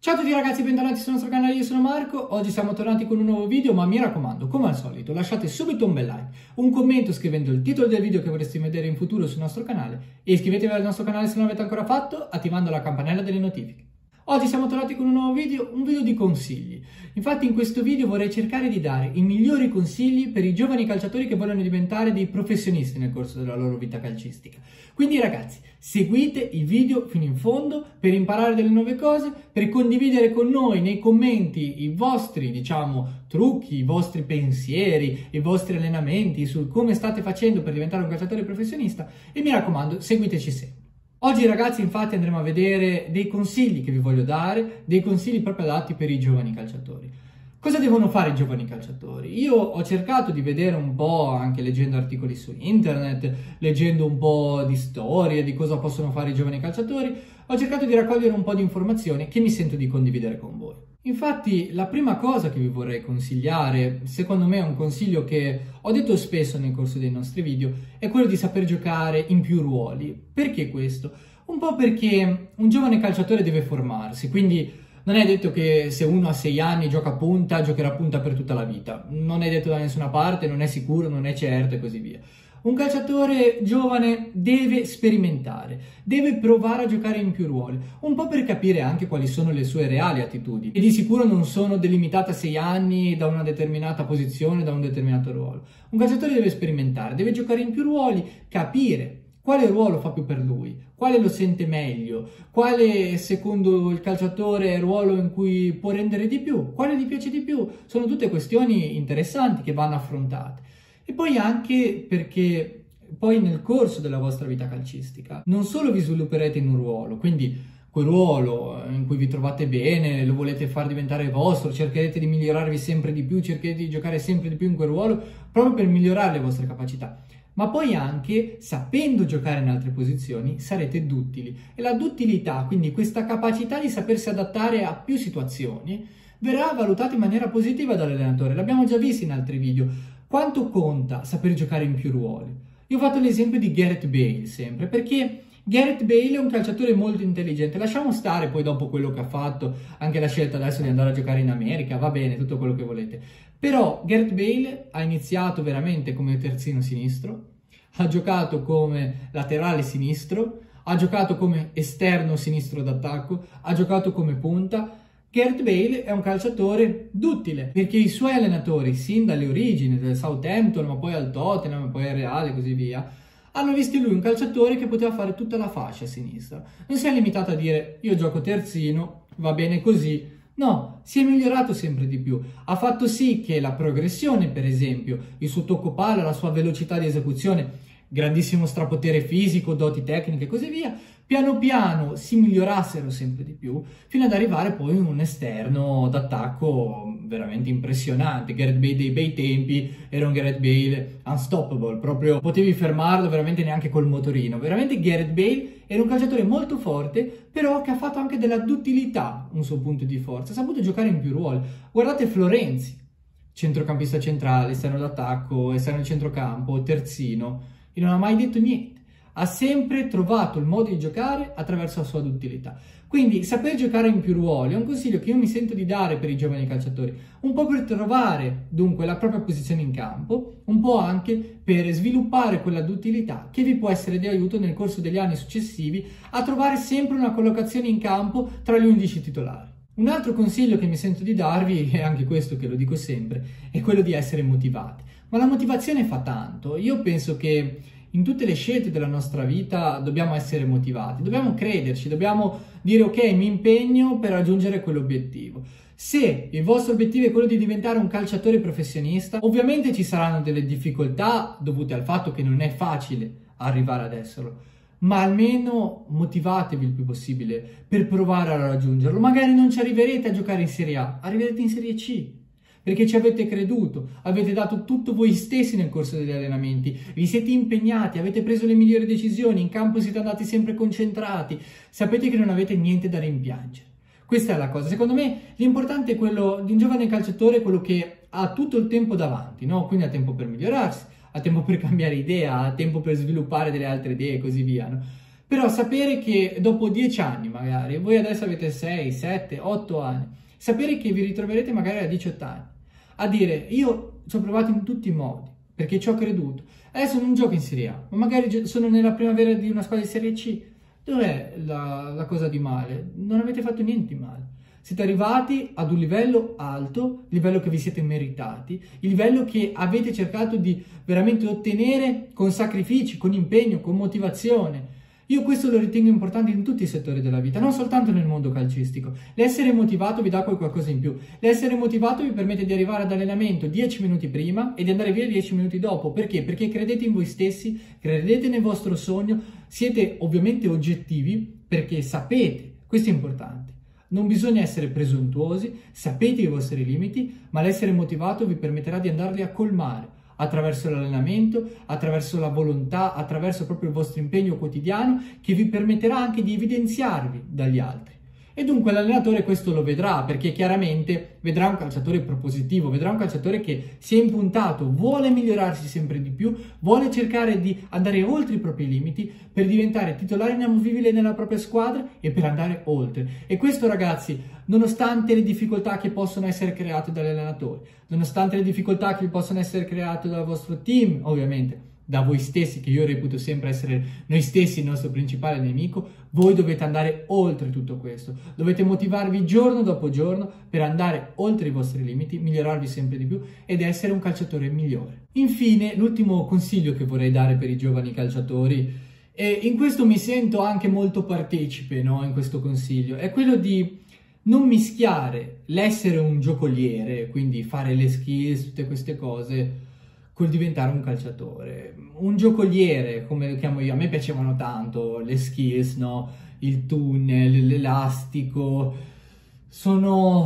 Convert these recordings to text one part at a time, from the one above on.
Ciao a tutti ragazzi, bentornati sul nostro canale, io sono Marco. Oggi siamo tornati con un nuovo video, ma mi raccomando, come al solito, lasciate subito un bel like, un commento scrivendo il titolo del video che vorreste vedere in futuro sul nostro canale e iscrivetevi al nostro canale se non l'avete ancora fatto, attivando la campanella delle notifiche. Oggi siamo tornati con un nuovo video, un video di consigli. Infatti in questo video vorrei cercare di dare i migliori consigli per i giovani calciatori che vogliono diventare dei professionisti nel corso della loro vita calcistica. Quindi ragazzi, seguite il video fino in fondo per imparare delle nuove cose, per condividere con noi nei commenti i vostri, trucchi, i vostri pensieri, i vostri allenamenti su come state facendo per diventare un calciatore professionista e mi raccomando, seguiteci sempre. Oggi ragazzi infatti andremo a vedere dei consigli che vi voglio dare, dei consigli proprio adatti per i giovani calciatori. Cosa devono fare i giovani calciatori? Io ho cercato di vedere un po', anche leggendo articoli su internet, leggendo un po' di storie, di cosa possono fare i giovani calciatori, ho cercato di raccogliere un po' di informazioni che mi sento di condividere con voi. Infatti la prima cosa che vi vorrei consigliare, secondo me è un consiglio che ho detto spesso nel corso dei nostri video, è quello di saper giocare in più ruoli. Perché questo? Un po' perché un giovane calciatore deve formarsi, quindi non è detto che se uno ha 6 anni gioca a punta, giocherà a punta per tutta la vita. Non è detto da nessuna parte, non è sicuro, non è certo e così via. Un calciatore giovane deve sperimentare, deve provare a giocare in più ruoli, un po' per capire anche quali sono le sue reali attitudini, e di sicuro non sono delimitate a 6 anni da una determinata posizione, da un determinato ruolo. Un calciatore deve sperimentare, deve giocare in più ruoli, capire quale ruolo fa più per lui, quale lo sente meglio, quale secondo il calciatore è il ruolo in cui può rendere di più, quale gli piace di più. Sono tutte questioni interessanti che vanno affrontate. E poi anche perché poi nel corso della vostra vita calcistica non solo vi svilupperete in un ruolo, quindi quel ruolo in cui vi trovate bene, lo volete far diventare vostro, cercherete di migliorarvi sempre di più, cercherete di giocare sempre di più in quel ruolo proprio per migliorare le vostre capacità. Ma poi anche, sapendo giocare in altre posizioni, sarete duttili. E la duttilità, quindi questa capacità di sapersi adattare a più situazioni, verrà valutata in maniera positiva dall'allenatore. L'abbiamo già visto in altri video. Quanto conta saper giocare in più ruoli? Io ho fatto l'esempio di Gareth Bale sempre, perché Gareth Bale è un calciatore molto intelligente. Lasciamo stare poi dopo quello che ha fatto, anche la scelta adesso di andare a giocare in America, va bene, tutto quello che volete. Però Gareth Bale ha iniziato veramente come terzino sinistro, ha giocato come laterale sinistro, ha giocato come esterno sinistro d'attacco, ha giocato come punta. Gareth Bale è un calciatore duttile, perché i suoi allenatori, sin dalle origini, del Southampton, ma poi al Tottenham, poi al Real e così via, hanno visto in lui un calciatore che poteva fare tutta la fascia a sinistra. Non si è limitato a dire io gioco terzino, va bene così. No, si è migliorato sempre di più. Ha fatto sì che la progressione, per esempio, il suo tocco palla, la sua velocità di esecuzione, grandissimo strapotere fisico, doti tecniche e così via, piano piano si migliorassero sempre di più, fino ad arrivare poi a un esterno d'attacco veramente impressionante. Gareth Bale dei bei tempi era un Gareth Bale unstoppable, proprio potevi fermarlo veramente neanche col motorino. Veramente Gareth Bale era un calciatore molto forte, però che ha fatto anche della duttilità un suo punto di forza, ha saputo giocare in più ruoli. Guardate Florenzi, centrocampista centrale, esterno d'attacco, esterno di centrocampo, terzino, e non ha mai detto niente. Ha sempre trovato il modo di giocare attraverso la sua duttilità. Quindi saper giocare in più ruoli è un consiglio che io mi sento di dare per i giovani calciatori, un po' per trovare dunque la propria posizione in campo, un po' anche per sviluppare quella duttilità che vi può essere di aiuto nel corso degli anni successivi a trovare sempre una collocazione in campo tra gli 11 titolari. Un altro consiglio che mi sento di darvi, e anche questo che lo dico sempre, è quello di essere motivati. Ma la motivazione fa tanto. Io penso che in tutte le scelte della nostra vita dobbiamo essere motivati, dobbiamo crederci, dobbiamo dire ok, mi impegno per raggiungere quell'obiettivo. Se il vostro obiettivo è quello di diventare un calciatore professionista, ovviamente ci saranno delle difficoltà dovute al fatto che non è facile arrivare ad esserlo, ma almeno motivatevi il più possibile per provare a raggiungerlo. Magari non ci arriverete a giocare in Serie A, arriverete in Serie C. Perché ci avete creduto, avete dato tutto voi stessi nel corso degli allenamenti, vi siete impegnati, avete preso le migliori decisioni, in campo siete andati sempre concentrati, sapete che non avete niente da rimpiangere. Questa è la cosa. Secondo me l'importante è quello di un giovane calciatore, quello che ha tutto il tempo davanti, no? Quindi ha tempo per migliorarsi, ha tempo per cambiare idea, ha tempo per sviluppare delle altre idee e così via, no? Però sapere che dopo 10 anni magari, voi adesso avete 6, 7, 8 anni, sapere che vi ritroverete magari a 18 anni, a dire io ci ho provato in tutti i modi, perché ci ho creduto, adesso non gioco in Serie A, ma magari sono nella primavera di una squadra di Serie C, dov'è la cosa di male? Non avete fatto niente di male. Siete arrivati ad un livello alto, il livello che vi siete meritati, il livello che avete cercato di veramente ottenere con sacrifici, con impegno, con motivazione. Io questo lo ritengo importante in tutti i settori della vita, non soltanto nel mondo calcistico. L'essere motivato vi dà qualcosa in più. L'essere motivato vi permette di arrivare ad allenamento 10 minuti prima e di andare via 10 minuti dopo. Perché? Perché credete in voi stessi, credete nel vostro sogno, siete ovviamente oggettivi perché sapete, questo è importante. Non bisogna essere presuntuosi, sapete i vostri limiti, ma l'essere motivato vi permetterà di andarli a colmare attraverso l'allenamento, attraverso la volontà, attraverso proprio il vostro impegno quotidiano che vi permetterà anche di evidenziarvi dagli altri. E dunque l'allenatore questo lo vedrà, perché chiaramente vedrà un calciatore propositivo, vedrà un calciatore che si è impuntato, vuole migliorarsi sempre di più, vuole cercare di andare oltre i propri limiti per diventare titolare inamovibile nella propria squadra e per andare oltre. E questo, ragazzi, nonostante le difficoltà che possono essere create dall'allenatore, nonostante le difficoltà che possono essere create dal vostro team, ovviamente, da voi stessi, che io reputo sempre essere noi stessi il nostro principale nemico, voi dovete andare oltre tutto questo. Dovete motivarvi giorno dopo giorno per andare oltre i vostri limiti, migliorarvi sempre di più ed essere un calciatore migliore. Infine, l'ultimo consiglio che vorrei dare per i giovani calciatori, e in questo mi sento anche molto partecipe, no, in questo consiglio, è quello di non mischiare l'essere un giocoliere, quindi fare le skills, tutte queste cose, col diventare un calciatore. Un giocoliere, come lo chiamo io, a me piacevano tanto le skills, no? Il tunnel, l'elastico, sono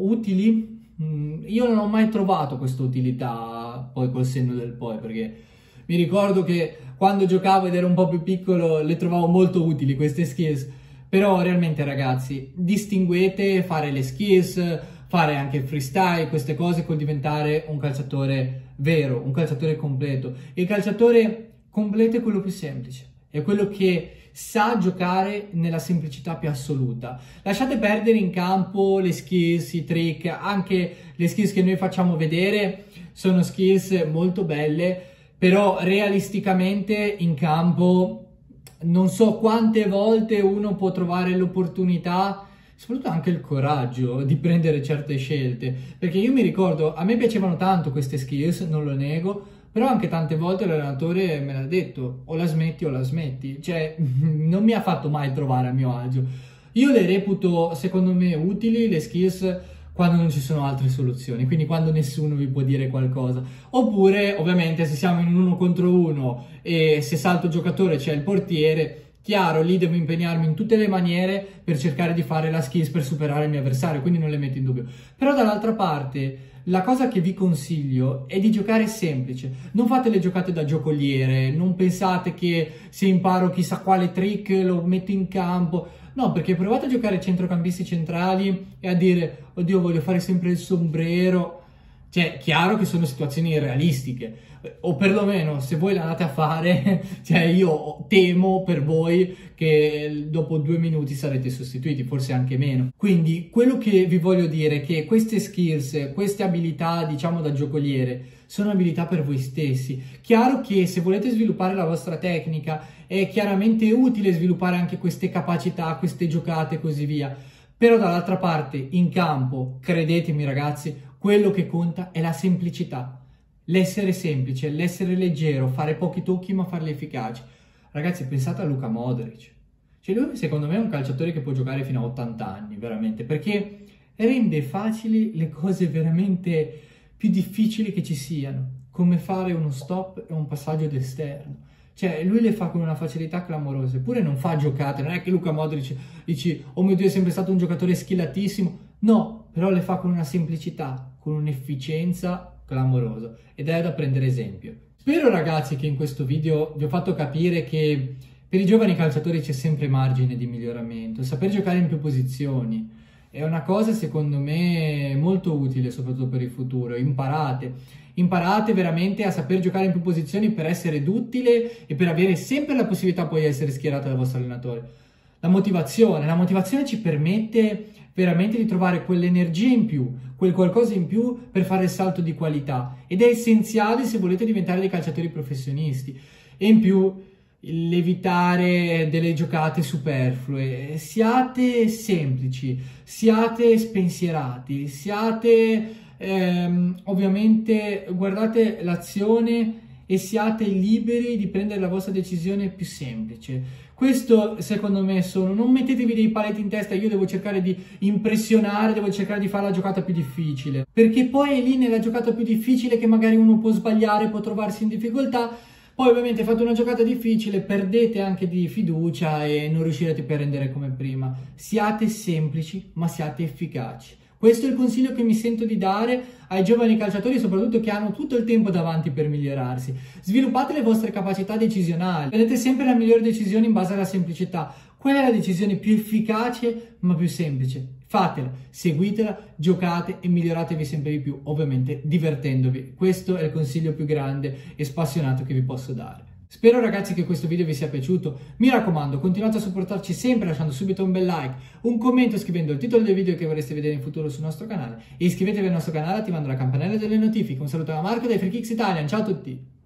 utili? Io non ho mai trovato questa utilità poi col senno del poi, perché mi ricordo che quando giocavo ed ero un po' più piccolo le trovavo molto utili queste skills, però realmente, ragazzi, distinguete fare le skills, fare anche freestyle, queste cose, col diventare un calciatore vero, un calciatore completo. Il calciatore completo è quello più semplice, è quello che sa giocare nella semplicità più assoluta. Lasciate perdere in campo le skills, i trick, anche le skills che noi facciamo vedere sono skills molto belle, però realisticamente in campo non so quante volte uno può trovare l'opportunità, soprattutto anche il coraggio di prendere certe scelte, perché io mi ricordo, a me piacevano tanto queste skills, non lo nego, però anche tante volte l'allenatore me l'ha detto, o la smetti, cioè non mi ha fatto mai trovare a mio agio. Io le reputo, secondo me, utili le skills quando non ci sono altre soluzioni, quindi quando nessuno vi può dire qualcosa, oppure ovviamente se siamo in 1 contro 1 e se salto il giocatore c'è il portiere, chiaro, lì devo impegnarmi in tutte le maniere per cercare di fare la skills per superare il mio avversario, quindi non le metto in dubbio. Però dall'altra parte, la cosa che vi consiglio è di giocare semplice. Non fate le giocate da giocoliere, non pensate che se imparo chissà quale trick lo metto in campo. No, perché provate a giocare centrocampisti centrali e a dire, oddio, voglio fare sempre il sombrero. Cioè, chiaro che sono situazioni irrealistiche, o perlomeno se voi le andate a fare, cioè io temo per voi che dopo 2 minuti sarete sostituiti, forse anche meno. Quindi quello che vi voglio dire è che queste skills, queste abilità, diciamo da giocoliere, sono abilità per voi stessi. Chiaro che se volete sviluppare la vostra tecnica è chiaramente utile sviluppare anche queste capacità, queste giocate e così via. Però dall'altra parte, in campo, credetemi ragazzi, quello che conta è la semplicità, l'essere semplice, l'essere leggero, fare pochi tocchi ma farli efficaci. Ragazzi, pensate a Luka Modric. Cioè lui secondo me è un calciatore che può giocare fino a 80 anni, veramente, perché rende facili le cose veramente più difficili che ci siano, come fare uno stop e un passaggio d'esterno. Cioè, lui le fa con una facilità clamorosa, eppure non fa giocate, non è che Luka Modric dici, oh mio Dio, è sempre stato un giocatore skillatissimo, no, però le fa con una semplicità, con un'efficienza clamorosa, ed è da prendere esempio. Spero ragazzi che in questo video vi ho fatto capire che per i giovani calciatori c'è sempre margine di miglioramento, saper giocare in più posizioni, È una cosa secondo me molto utile, soprattutto per il futuro. Imparate veramente a saper giocare in più posizioni per essere duttile e per avere sempre la possibilità poi di essere schierata dal vostro allenatore. La motivazione ci permette veramente di trovare quell'energia in più, quel qualcosa in più per fare il salto di qualità, ed è essenziale se volete diventare dei calciatori professionisti. E in più l'evitare delle giocate superflue, siate semplici, siate spensierati, siate ovviamente guardate l'azione e siate liberi di prendere la vostra decisione più semplice. Questo secondo me non mettetevi dei paletti in testa, io devo cercare di impressionare, devo cercare di fare la giocata più difficile, perché poi è lì nella giocata più difficile che magari uno può sbagliare, può trovarsi in difficoltà. Poi ovviamente fate una giocata difficile, perdete anche di fiducia e non riuscirete più a rendere come prima. Siate semplici, ma siate efficaci. Questo è il consiglio che mi sento di dare ai giovani calciatori, soprattutto che hanno tutto il tempo davanti per migliorarsi. Sviluppate le vostre capacità decisionali, prendete sempre la migliore decisione in base alla semplicità. Qual è la decisione più efficace ma più semplice? Fatela, seguitela, giocate e miglioratevi sempre di più, ovviamente divertendovi. Questo è il consiglio più grande e spassionato che vi posso dare. Spero ragazzi che questo video vi sia piaciuto, mi raccomando continuate a supportarci sempre lasciando subito un bel like, un commento scrivendo il titolo del video che vorreste vedere in futuro sul nostro canale e iscrivetevi al nostro canale attivando la campanella delle notifiche. Un saluto da Marco dai Free Kicks Italian, ciao a tutti!